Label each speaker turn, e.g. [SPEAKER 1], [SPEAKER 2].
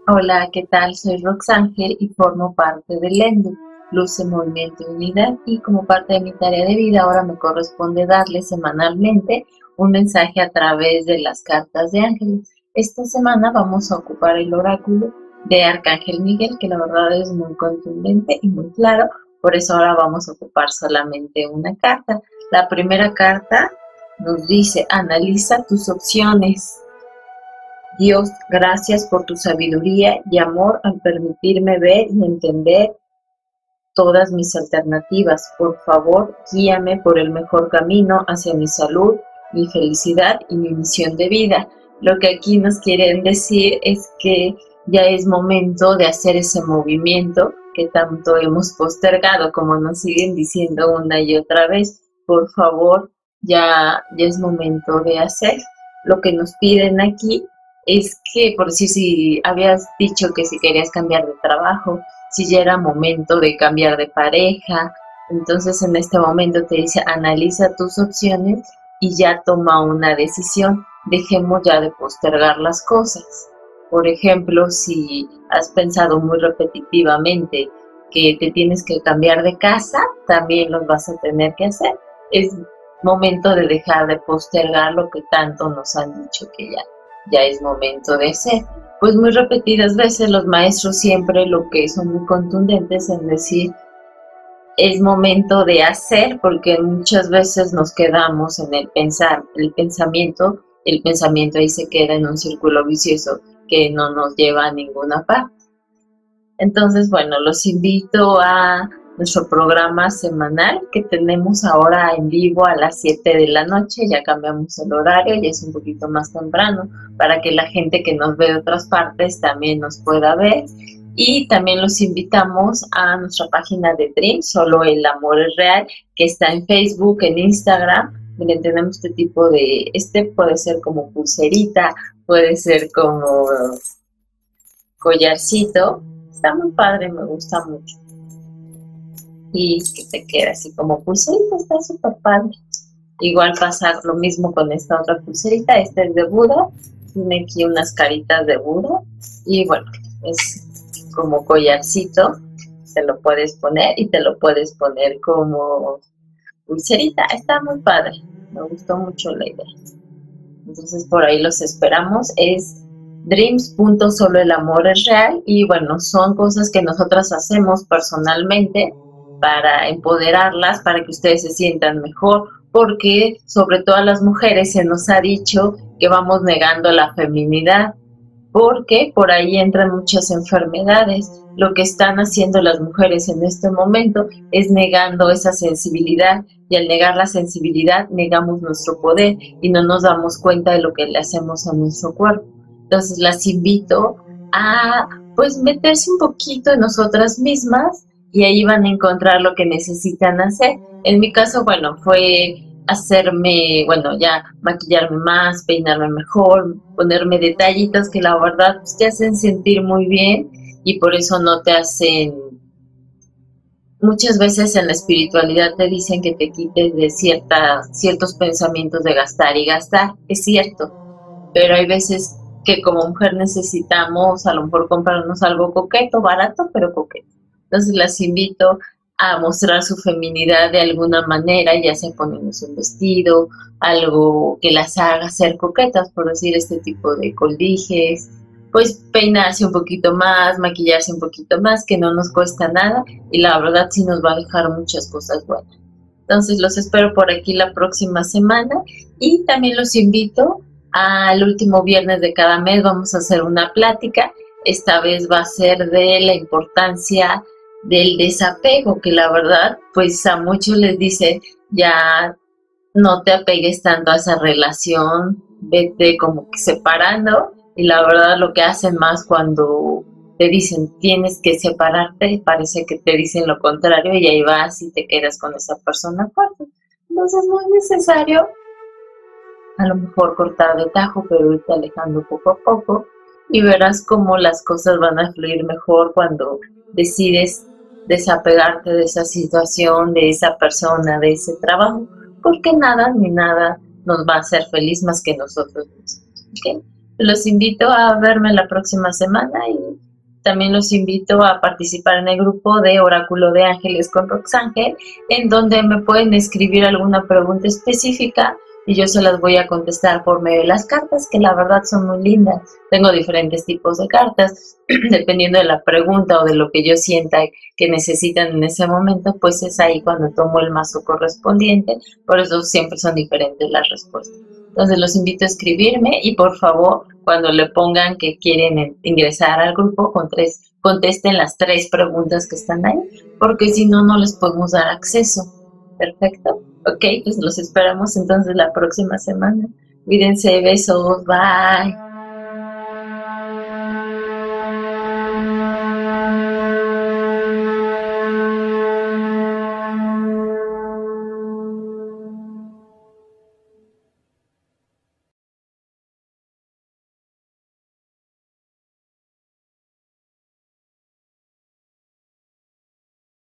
[SPEAKER 1] Hola, ¿qué tal? Soy Roxángel y formo parte del ENDU, Luz en Movimiento y Unidad, y como parte de mi tarea de vida ahora me corresponde darle semanalmente un mensaje a través de las cartas de ángeles. Esta semana vamos a ocupar el oráculo de Arcángel Miguel, que la verdad es muy contundente y muy claro, por eso ahora vamos a ocupar solamente una carta. La primera carta nos dice: analiza tus opciones. Dios, gracias por tu sabiduría y amor al permitirme ver y entender todas mis alternativas. Por favor, guíame por el mejor camino hacia mi salud, mi felicidad y mi misión de vida. Lo que aquí nos quieren decir es que ya es momento de hacer ese movimiento que tanto hemos postergado, como nos siguen diciendo una y otra vez. Por favor, ya es momento de hacer. Lo que nos piden aquí es que, por si habías dicho que si querías cambiar de trabajo, si ya era momento de cambiar de pareja, entonces en este momento te dice: analiza tus opciones y ya toma una decisión. Dejemos ya de postergar las cosas. Por ejemplo, si has pensado muy repetitivamente que te tienes que cambiar de casa, también lo vas a tener que hacer. Es momento de dejar de postergar lo que tanto nos han dicho que ya es momento de hacer. Pues muy repetidas veces los maestros siempre lo que son muy contundentes en decir: es momento de hacer, porque muchas veces nos quedamos en el pensamiento ahí se queda en un círculo vicioso que no nos lleva a ninguna parte. Entonces, bueno, los invito a nuestro programa semanal que tenemos ahora en vivo a las 7 de la noche. Ya cambiamos el horario, ya es un poquito más temprano, para que la gente que nos ve de otras partes también nos pueda ver. Y también los invitamos a nuestra página de Dream, Solo el Amor es Real, que está en Facebook, en Instagram. Miren, tenemos este tipo de, puede ser como pulserita, puede ser como collarcito. Está muy padre, me gusta mucho. Y que te queda así como pulserita, está súper padre. Igual pasar lo mismo con esta otra pulserita. Esta es de Buda, tiene aquí unas caritas de Buda. Y bueno, es como collarcito, te lo puedes poner y te lo puedes poner como pulserita. Está muy padre, me gustó mucho la idea. Entonces por ahí los esperamos. Es dreams.solo el amor es real. Y bueno, son cosas que nosotras hacemos personalmente para empoderarlas, para que ustedes se sientan mejor, porque sobre todo a las mujeres se nos ha dicho que vamos negando la feminidad, porque por ahí entran muchas enfermedades. Lo que están haciendo las mujeres en este momento es negando esa sensibilidad, y al negar la sensibilidad negamos nuestro poder y no nos damos cuenta de lo que le hacemos a nuestro cuerpo. Entonces las invito a pues meterse un poquito en nosotras mismas y ahí van a encontrar lo que necesitan hacer. En mi caso, bueno, fue hacerme, bueno, ya maquillarme más, peinarme mejor, ponerme detallitos que la verdad pues, te hacen sentir muy bien, y por eso no te hacen. Muchas veces en la espiritualidad te dicen que te quites de ciertos pensamientos de gastar y gastar, es cierto, pero hay veces que como mujer necesitamos a lo mejor comprarnos algo coqueto, barato, pero coqueto. Entonces las invito a mostrar su feminidad de alguna manera, ya sea poniéndose un vestido, algo que las haga ser coquetas, por decir, este tipo de coldijes, pues peinarse un poquito más, maquillarse un poquito más, que no nos cuesta nada y la verdad sí nos va a dejar muchas cosas buenas. Entonces los espero por aquí la próxima semana, y también los invito al último viernes de cada mes. Vamos a hacer una plática. Esta vez va a ser de la importancia del desapego, que la verdad pues a muchos les dice: ya no te apegues tanto a esa relación, vete como que separando, y la verdad lo que hacen más cuando te dicen tienes que separarte, parece que te dicen lo contrario y ahí vas y te quedas con esa persona fuerte. Entonces no es necesario a lo mejor cortar de tajo, pero irte alejando poco a poco, y verás cómo las cosas van a fluir mejor cuando decides desapegarte de esa situación, de esa persona, de ese trabajo, porque nada ni nada nos va a hacer feliz más que nosotros mismos. ¿Okay? Los invito a verme la próxima semana y también los invito a participar en el grupo de Oráculo de Ángeles con Roxángel, en donde me pueden escribir alguna pregunta específica y yo se las voy a contestar por medio de las cartas, que la verdad son muy lindas. Tengo diferentes tipos de cartas, dependiendo de la pregunta o de lo que yo sienta que necesitan en ese momento, pues es ahí cuando tomo el mazo correspondiente, por eso siempre son diferentes las respuestas. Entonces los invito a escribirme y por favor, cuando le pongan que quieren ingresar al grupo, contesten las 3 preguntas que están ahí, porque si no, no les podemos dar acceso. Perfecto. Ok, pues los esperamos entonces la próxima semana. Cuídense, besos, bye.